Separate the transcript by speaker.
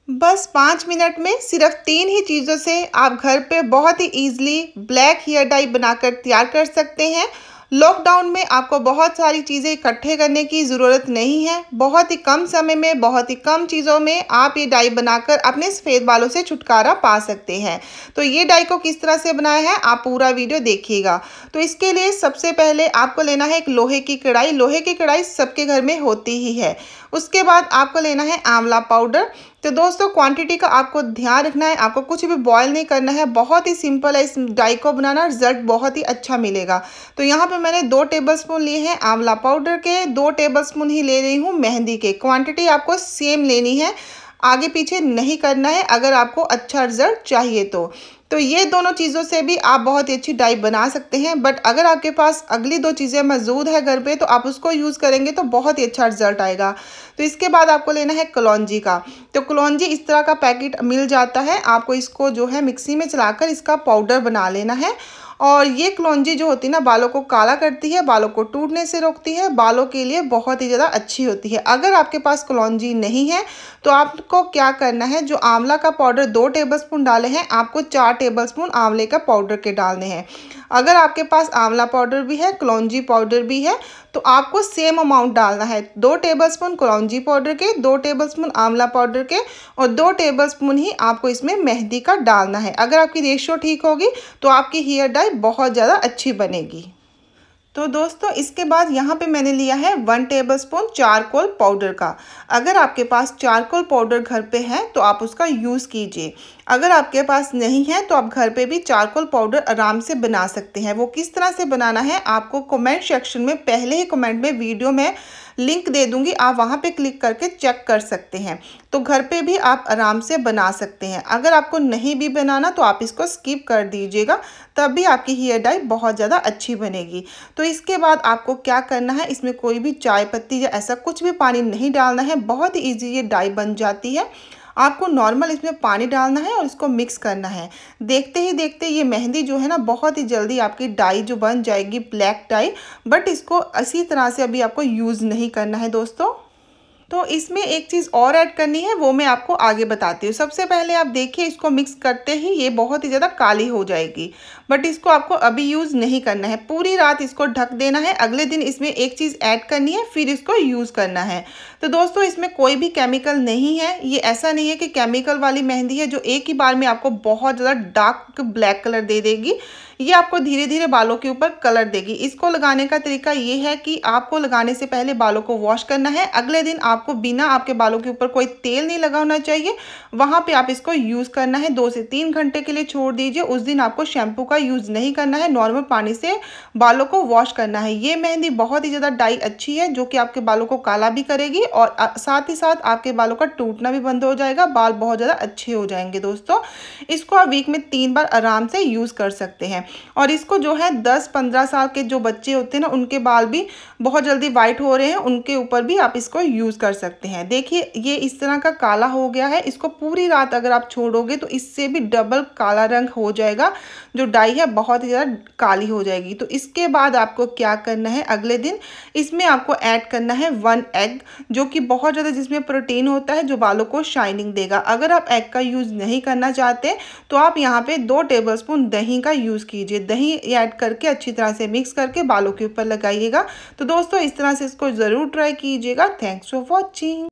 Speaker 1: बस 5 मिनट में सिर्फ 3 ही चीज़ों से आप घर पे बहुत ही ईज़िली ब्लैक हेयर डाई बनाकर तैयार कर सकते हैं। लॉकडाउन में आपको बहुत सारी चीज़ें इकट्ठे करने की ज़रूरत नहीं है। बहुत ही कम समय में, बहुत ही कम चीज़ों में आप ये डाई बनाकर अपने सफ़ेद बालों से छुटकारा पा सकते हैं। तो ये डाई को किस तरह से बनाया है, आप पूरा वीडियो देखिएगा। तो इसके लिए सबसे पहले आपको लेना है एक लोहे की कढ़ाई। लोहे की कढ़ाई सबके घर में होती ही है। उसके बाद आपको लेना है आंवला पाउडर। तो दोस्तों क्वांटिटी का आपको ध्यान रखना है, आपको कुछ भी बॉयल नहीं करना है। बहुत ही सिंपल है इस डाई को बनाना, रिजल्ट बहुत ही अच्छा मिलेगा। तो यहाँ पे मैंने 2 टेबलस्पून लिए हैं आंवला पाउडर के, 2 टेबलस्पून ही ले रही हूँ मेहंदी के। क्वांटिटी आपको सेम लेनी है, आगे पीछे नहीं करना है अगर आपको अच्छा रिजल्ट चाहिए तो ये दोनों चीज़ों से भी आप बहुत ही अच्छी डाई बना सकते हैं। बट अगर आपके पास अगली 2 चीज़ें मौजूद है घर पे तो आप उसको यूज़ करेंगे तो बहुत ही अच्छा रिजल्ट आएगा। तो इसके बाद आपको लेना है कलौंजी का। तो कलौंजी इस तरह का पैकेट मिल जाता है, आपको इसको जो है मिक्सी में चलाकर इसका पाउडर बना लेना है। और ये कलौंजी जो होती है ना, बालों को काला करती है, बालों को टूटने से रोकती है, बालों के लिए बहुत ही ज़्यादा अच्छी होती है। अगर आपके पास कलौंजी नहीं है तो आपको क्या करना है, जो आंवला का पाउडर 2 टेबलस्पून डाले हैं, आपको 4 टेबलस्पून आंवले का पाउडर के डालने हैं। अगर आपके पास आंवला पाउडर भी है, कलौंजी पाउडर भी है, तो आपको सेम अमाउंट डालना है। 2 टेबलस्पून कलौंजी पाउडर के, 2 टेबलस्पून आंवला पाउडर के और 2 टेबलस्पून ही आपको इसमें मेहंदी का डालना है। अगर आपकी रेशियो ठीक होगी तो आपकी हेयर डाई बहुत ज़्यादा अच्छी बनेगी। तो दोस्तों इसके बाद यहाँ पे मैंने लिया है 1 टेबलस्पून चारकोल पाउडर का। अगर आपके पास चारकोल पाउडर घर पे है तो आप उसका यूज़ कीजिए। अगर आपके पास नहीं है तो आप घर पे भी चारकोल पाउडर आराम से बना सकते हैं। वो किस तरह से बनाना है आपको कमेंट सेक्शन में, पहले ही कमेंट में वीडियो में लिंक दे दूंगी, आप वहाँ पे क्लिक करके चेक कर सकते हैं। तो घर पे भी आप आराम से बना सकते हैं। अगर आपको नहीं भी बनाना तो आप इसको स्किप कर दीजिएगा, तब भी आपकी हेयर डाई बहुत ज़्यादा अच्छी बनेगी। तो इसके बाद आपको क्या करना है, इसमें कोई भी चाय पत्ती या ऐसा कुछ भी पानी नहीं डालना है। बहुत ही ईजी ये डाई बन जाती है। आपको नॉर्मल इसमें पानी डालना है और इसको मिक्स करना है। देखते ही देखते ये मेहंदी जो है ना, बहुत ही जल्दी आपकी डाई जो बन जाएगी ब्लैक डाई। बट इसको इसी तरह से अभी आपको यूज़ नहीं करना है दोस्तों। तो इसमें एक चीज़ और ऐड करनी है, वो मैं आपको आगे बताती हूँ। सबसे पहले आप देखिए, इसको मिक्स करते ही ये बहुत ही ज़्यादा काली हो जाएगी। बट इसको आपको अभी यूज़ नहीं करना है, पूरी रात इसको ढक देना है। अगले दिन इसमें एक चीज़ ऐड करनी है, फिर इसको यूज़ करना है। तो दोस्तों इसमें कोई भी केमिकल नहीं है। ये ऐसा नहीं है कि केमिकल वाली मेहंदी है जो एक ही बार में आपको बहुत ज़्यादा डार्क ब्लैक कलर दे देगी। ये आपको धीरे धीरे बालों के ऊपर कलर देगी। इसको लगाने का तरीका ये है कि आपको लगाने से पहले बालों को वॉश करना है। अगले दिन आपको बिना आपके बालों के ऊपर कोई तेल नहीं लगा होना चाहिए, वहाँ पे आप इसको यूज़ करना है। 2 से 3 घंटे के लिए छोड़ दीजिए। उस दिन आपको शैम्पू का यूज़ नहीं करना है, नॉर्मल पानी से बालों को वॉश करना है। ये मेहंदी बहुत ही ज़्यादा डाई अच्छी है, जो कि आपके बालों को काला भी करेगी और साथ ही साथ आपके बालों का टूटना भी बंद हो जाएगा, बाल बहुत ज़्यादा अच्छे हो जाएंगे। दोस्तों इसको आप वीक में 3 बार आराम से यूज़ कर सकते हैं। और इसको जो है 10-15 साल के जो बच्चे होते हैं ना, उनके बाल भी बहुत जल्दी वाइट हो रहे हैं, उनके ऊपर भी आप इसको यूज़ कर सकते हैं। देखिए ये इस तरह का काला हो गया है। इसको पूरी रात अगर आप छोड़ोगे तो इससे भी डबल काला रंग हो जाएगा। जो डाई है बहुत ही ज़्यादा काली हो जाएगी। तो इसके बाद आपको क्या करना है, अगले दिन इसमें आपको ऐड करना है 1 एग, जो कि बहुत ज़्यादा जिसमें प्रोटीन होता है, जो बालों को शाइनिंग देगा। अगर आप एग का यूज़ नहीं करना चाहते तो आप यहाँ पे 2 टेबलस्पून दही का यूज़ कीजिए। दही ऐड करके अच्छी तरह से मिक्स करके बालों के ऊपर लगाइएगा। तो दोस्तों इस तरह से इसको ज़रूर ट्राई कीजिएगा। Thanks for watching.